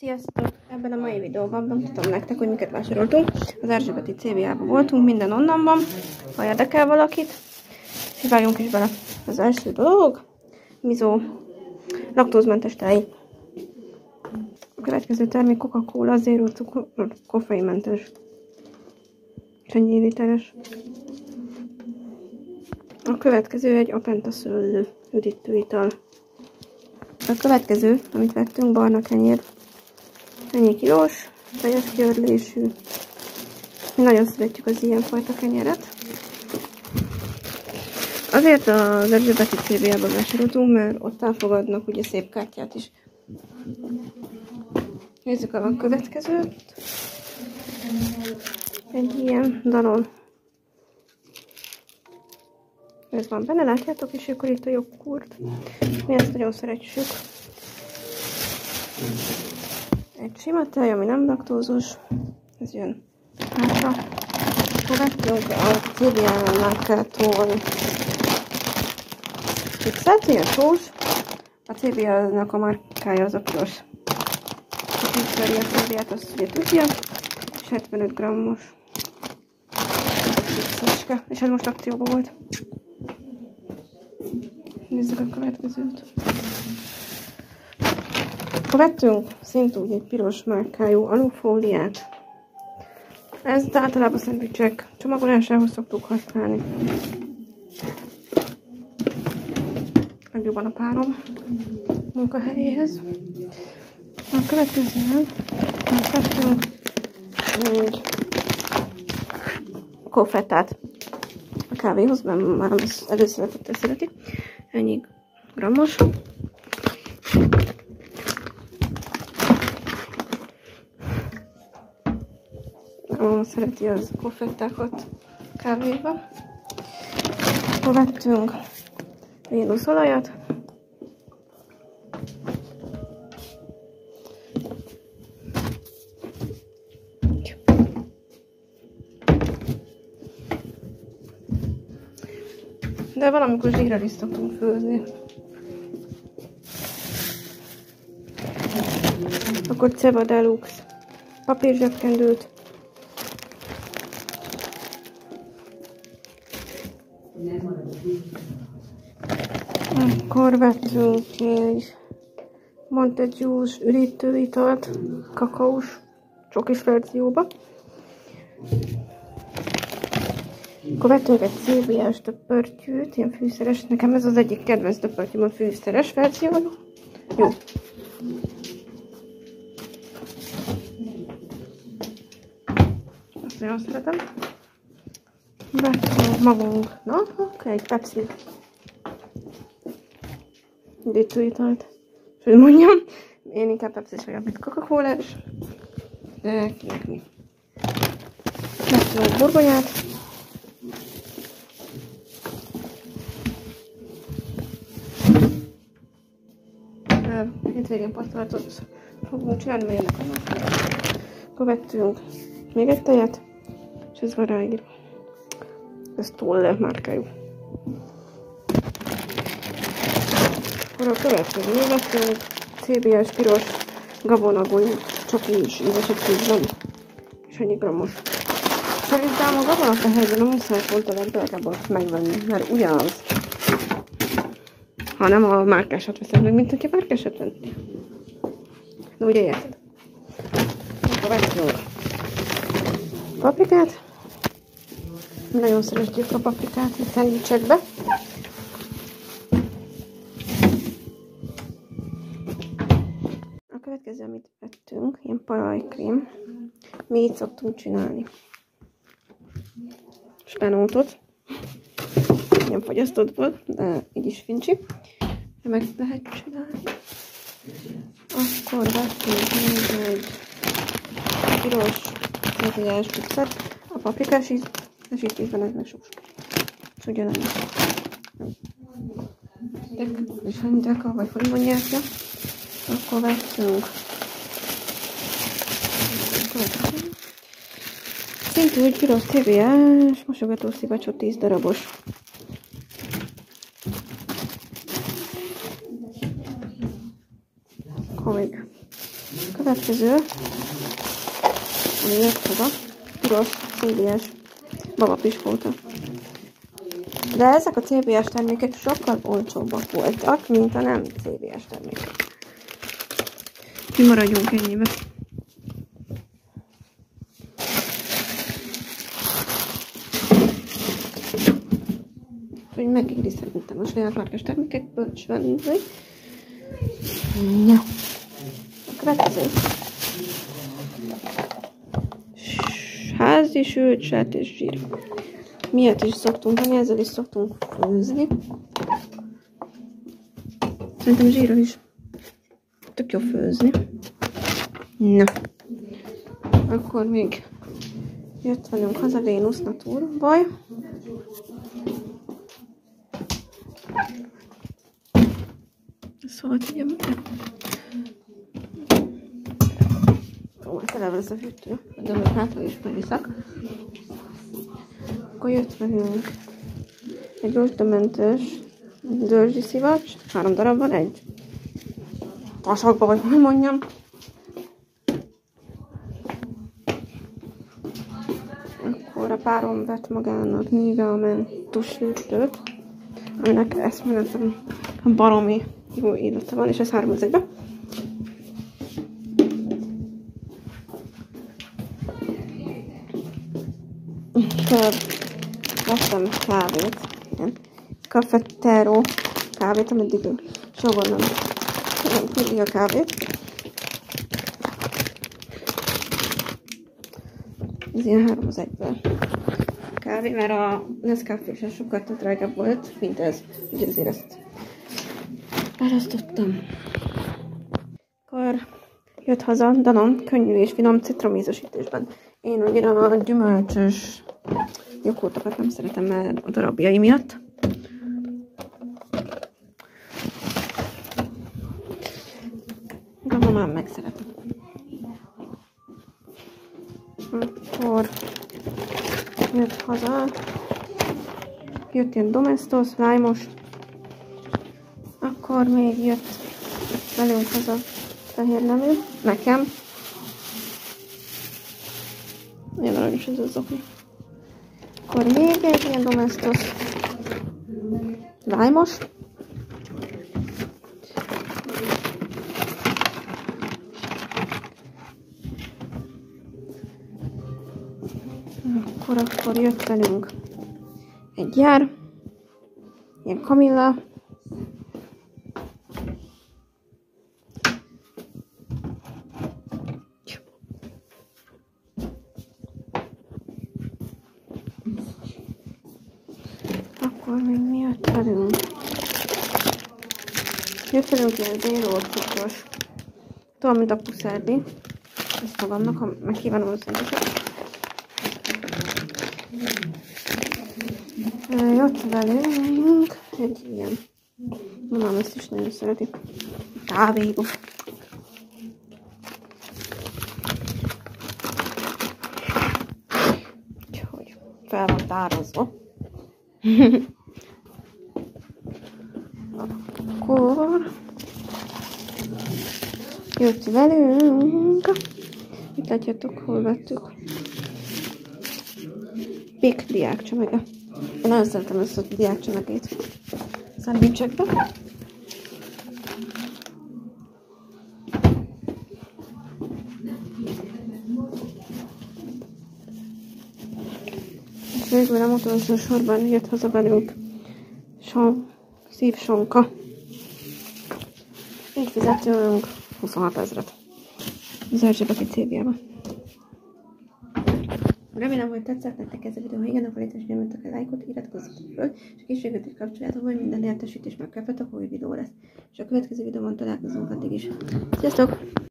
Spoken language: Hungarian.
Sziasztok! Ebben a mai videóban bemutatom nektek, hogy miket vásároltunk. Az Erzsébeti CVA-ban voltunk, minden onnan van, ha érdekel valakit. És vágjunk is bele. Az első dolog, Mizó laktózmentes tej. A következő termék Coca-Cola, zero cukor, koffeinmentes. És ennyi literes. A következő egy Apenta szőlő üdítőital. A következő, amit vettünk, barna kenyér. Ennyi kilós, teljes kiörlésű. Mi nagyon szeretjük az ilyenfajta kenyeret. Azért az Erzsébeti CVA-ba vásároltunk, mert ott elfogadnak ugye szép kártyát is. Nézzük a következőt. Egy ilyen dalon. Ez van benne, látjátok, és akkor itt a joghurt. Mi ezt nagyon szeretjük. Egy sima tej, ami nem laktózos. Ez jön hátra. Követjünk a CVA márkától. Fixet, ilyen sós. A CVA-nak a márkája az a piros. Aki ismeri a CVA-t, azt ugye tudja. És 75 grammos. És ez most akcióban volt. Nézzük a következőt. Akkor vettünk szintúgy egy piros márkájú alufóliát. Ezt általában szendvicsek csomagolásához szoktuk használni. Legjobban a párom munkahelyéhez. A következően vettünk egy koffettát a kávéhoz, mert már az előszeretettel szeretik. Ennyi grammos. Szereti az koffettákat kávéba. Akkor vettünk vénuszolajat. De valamikor zsírral is szoktunk főzni. Akkor Ceva Deluxe papírzsebkendőt. Akkor vettünk egy Monte Juice üdítőitalt, kakaós, csokis verzióba. Akkor vettünk egy CVA-s töpörtyűt, ilyen fűszeres. Nekem ez az egyik kedvenc töpörtyűm, a fűszeres verziója. Jó. Azt nagyon szeretem. Vettünk magunknak egy Pepsi üdítőitalt. És hogy mondjam, én inkább Pepsi-s vagyok, mint Coca-Cola-s. De kinek mi. Vettünk egy burgonyát. Hétvégén pasztalatot fogunk csinálni, mert jönnek a napok. Akkor vettünk még egy tejet, és ez van ráírva. Ez Tolle márkájú. Akkor a következő vettünk CBS piros gabonagúj csokis ízesek tízben. És ennyi grammos. Szerintem a gabonatehelyben a muszáj volt a legdrágábbat megvenni, mert ugyanaz. Ha nem a márkásat veszem meg, mint hogyha márkásat venni. De ugye érted? Akkor vettünk paprikát. Nagyon szeretjük a paprikát a szendvicsekbe. A következő, amit vettünk, ilyen parajkrém. Mi így szoktunk csinálni. Spenótot. Nem fagyasztottból, de így is fincsi. De meg lehet csinálni. Akkor vettünk még egy piros CVA-s pixet. A paprikás íz, és itt is van ez meg sós. És ugyanannyi. És deka, vagy hogy mondják, ja. Akkor vettünk. Szintúgy piros CVA-s mosogató szivacsó 10 darabos. Akkor még következő, ami jött haza, piros CBS babapiskóta. De ezek a CBS termékek sokkal olcsóbbak voltak, mint a nem CBS termékek. Kimaradjunk ennyibe. Hogy megéri szerintem a saját márkás termékekből is venni. Ja. A következő. Házi sült sertészsír. Miért is szoktunk venni, ezzel is szoktunk főzni. Szerintem zsírral is tök jó főzni. Na. Akkor még jött velünk haza Venus Natur baj. Szóval tudjam, tele lesz a fűtő, de még hátra is megiszak. Akkor jött velünk egy rostdamentős dörzsi szivacs, 3 darab van, egy tasakba, vagy hogy mondjam. Akkor a párom vett magának Nivea mentus fürdőt, aminek eszméletlen baromi jó illata van, és ez 3 1-be. Vettem kávét, igen, Cafetero kávét, ameddig soha nem tudja a kávét. Ez ilyen 3 1-ből kávé, mert a Nescafé sokkal drágább volt, mint ez, úgyhogy ezért ezt választottam. Akkor jött haza Danon könnyű és finom citromízesítésben. Én ugye a gyümölcsös joghurtokat nem szeretem, mert a darabjai miatt. De ma már megszeretem. Akkor jött haza. Jött ilyen domestos, lime-os. Akkor még jött velünk haza fehér nemű. Nekem. Nagyon aranyos ez az okni. Akkor még egy ilyen domestos lime-os. Akkor jött velünk egy jár, ilyen kamilla. Akkor még mi jött velünk? Jött velünk ilyen zéró cukros. Tudom, mint a puszárdi. Ezt magamnak, meg kívánom a szenteket. Jött velünk egy ilyen. Mamám ezt is nagyon szereti. Kávégo. Úgyhogy fel van tározva. Akkor jött velünk. Itt látjátok, hol vettük. Pék diákcsomage. Én nagyon szeretem ezt a diákcsomagét szendvicsekbe. És végül nem utolsó sorban jött haza velünk szívsonka. Így fizetünk 26 000-et. Az Erzsébeti CB-be. Remélem, hogy tetszett nektek ez a videó. Ha igen, akkor létesíteni nyomjatok a lájkot, iratkozzatok föl, és a kisséget is kapcsoljátok, hogy minden értesítés megkapjatok, új videó lesz. És a következő videóban találkozunk addig is. Sziasztok!